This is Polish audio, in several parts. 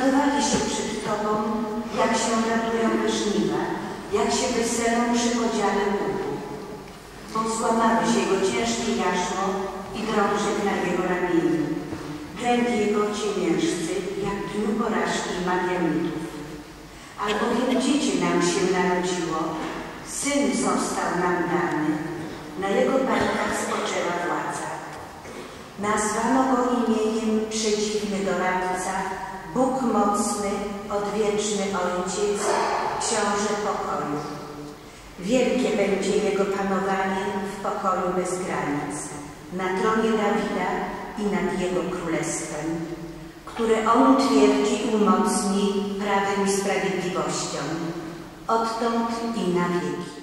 Radowali się przed Tobą, jak się radują we żniwa, jak się weselą przy podziale łuku. Bo złamałeś jego ciężkie jarzmo i drążek na jego ramieniu. Dręk jego ciemiężcy, jak dniu porażki Madianitów. Albowiem dziecię nam się narodziło, syn został nam dany, na jego barkach spoczęła władza. Nazwano go imieniem Przedziwny Doradca, Bóg Mocny, Odwieczny Ojciec, Książę Pokoju. Wielkie będzie jego panowanie w pokoju bez granic, na tronie Dawida i nad jego królestwem, które on twierdzi i umocni prawem i sprawiedliwością, odtąd i na wieki.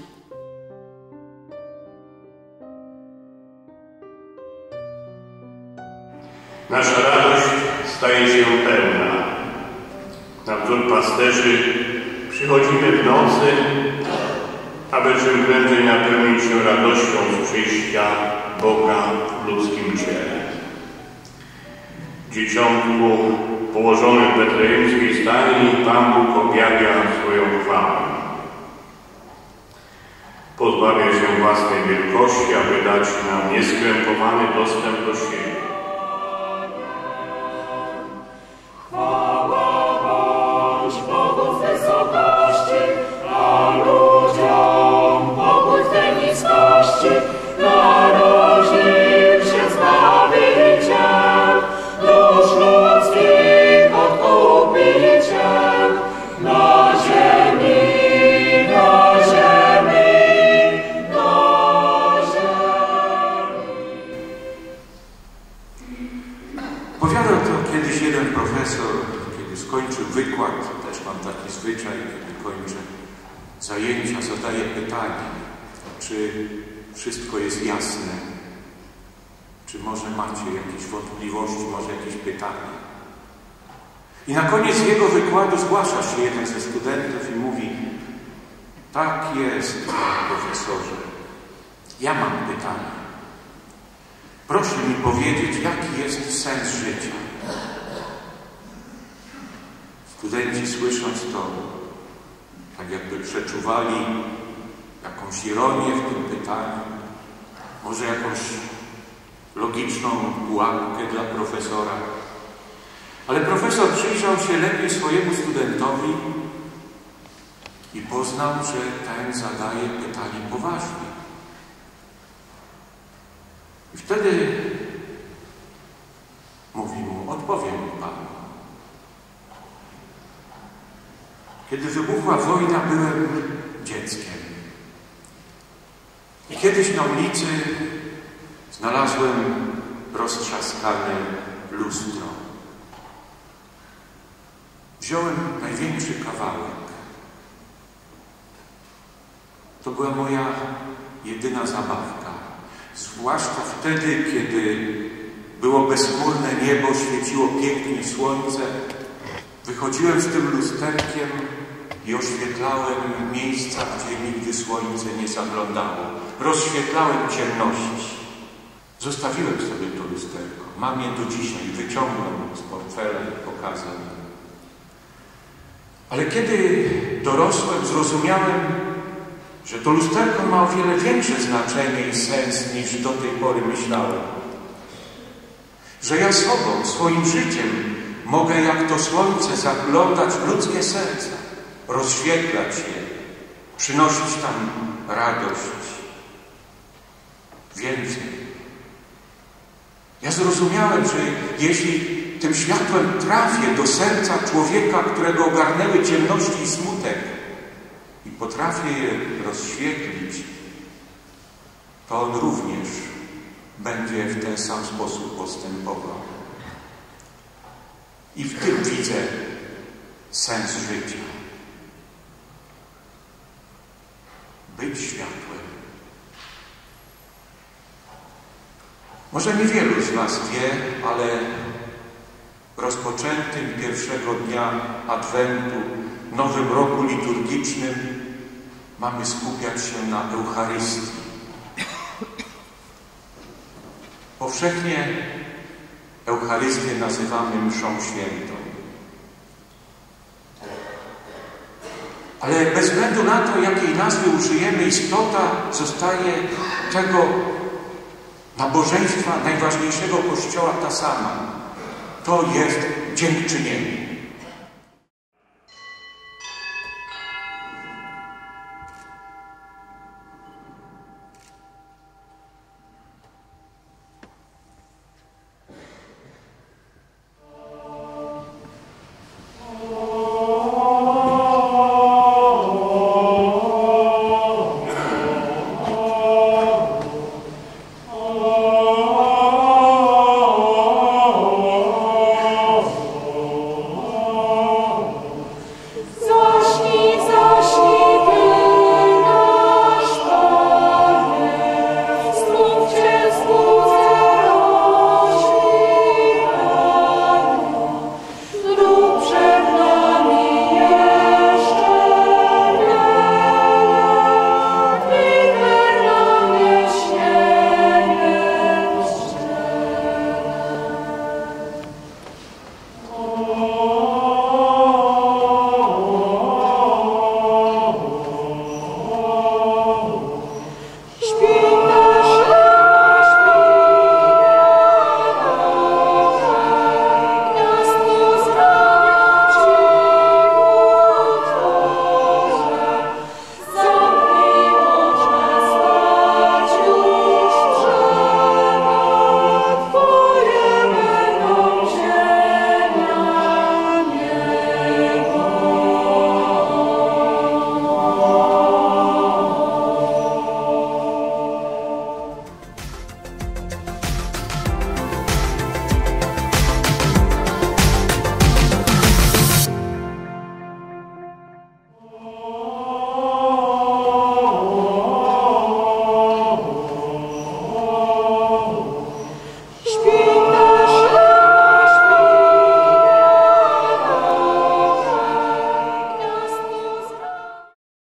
Nasza radość staje się pełna. Na wzór pasterzy przychodzimy w nocy, aby czym prędzej napełnić się radością z przyjścia Boga w ludzkim ciele. Dzieciątku położonym w betlejemskiej stajni Pan Bóg objawia swoją chwałę. Pozbawia się własnej wielkości, aby dać nam nieskrępowany dostęp do siebie. Opowiadał to kiedyś jeden profesor, kiedy skończył wykład, też mam taki zwyczaj, kiedy kończę zajęcia, zadaję pytanie, czy wszystko jest jasne, czy może macie jakieś wątpliwości, może jakieś pytanie. I na koniec jego wykładu zgłasza się jeden ze studentów i mówi: tak jest, panie profesorze, ja mam pytanie. Proszę mi powiedzieć, jaki jest sens życia. Studenci, słysząc to, tak jakby przeczuwali jakąś ironię w tym pytaniu, może jakąś logiczną pułapkę dla profesora. Ale profesor przyjrzał się lepiej swojemu studentowi i poznał, że ten zadaje pytanie poważnie. I wtedy mówi mu: odpowiem panu. Kiedy wybuchła wojna, byłem dzieckiem. I kiedyś na ulicy znalazłem roztrzaskane lustro. Wziąłem największy kawałek. To była moja jedyna zabawka. Zwłaszcza wtedy, kiedy było bezchmurne niebo, świeciło pięknie słońce. Wychodziłem z tym lusterkiem i oświetlałem miejsca, gdzie nigdy słońce nie zaglądało. Rozświetlałem ciemności. Zostawiłem sobie to lusterko. Mam je do dzisiaj. Wyciągnął z portfela i pokazał. Ale kiedy dorosłem, zrozumiałem, że to lusterko ma o wiele większe znaczenie i sens, niż do tej pory myślałem. Że ja sobą, swoim życiem mogę jak to słońce zaglądać w ludzkie serca, rozświetlać je, przynosić tam radość. Więcej. Ja zrozumiałem, że jeśli tym światłem trafię do serca człowieka, którego ogarnęły ciemności i smutek, i potrafię je rozświetlić, to on również będzie w ten sam sposób postępował. I w tym widzę sens życia. Być światłem. Może niewielu z was wie, ale w rozpoczętym pierwszego dnia Adwentu, Nowym Roku Liturgicznym, mamy skupiać się na Eucharystii. Powszechnie Eucharystię nazywamy mszą świętą. Ale bez względu na to, jakiej nazwy użyjemy, istota zostaje tego nabożeństwa, najważniejszego Kościoła ta sama. To jest dziękczynienie.